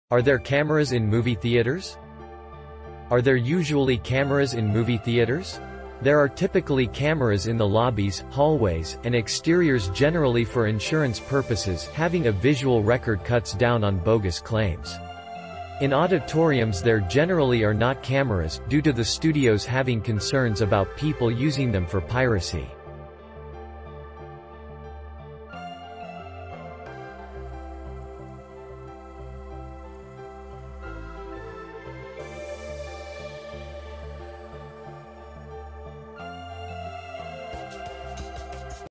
Are there cameras in movie theaters? Are there usually cameras in movie theaters? There are typically cameras in the lobbies, hallways, and exteriors, generally for insurance purposes. Having a visual record cuts down on bogus claims. In auditoriums there generally are not cameras, due to the studios having concerns about people using them for piracy.